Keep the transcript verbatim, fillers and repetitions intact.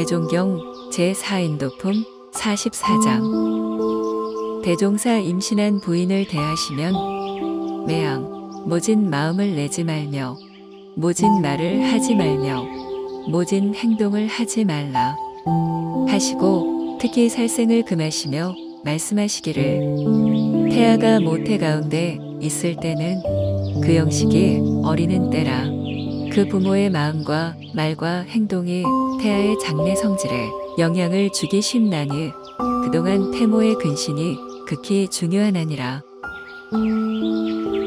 대종경 제사인도품 사십사 장. 대종사 임신한 부인을 대하시면 매양 모진 마음을 내지 말며 모진 말을 하지 말며 모진 행동을 하지 말라 하시고, 특히 살생을 금하시며 말씀하시기를 태아가 모태 가운데 있을 때는 그 영식이 어리는 때라. 그 부모의 마음과 말과 행동이 태아의 장래 성질에 영향을 주기 쉽나니 그동안 태모의 근신이 극히 중요하나니라.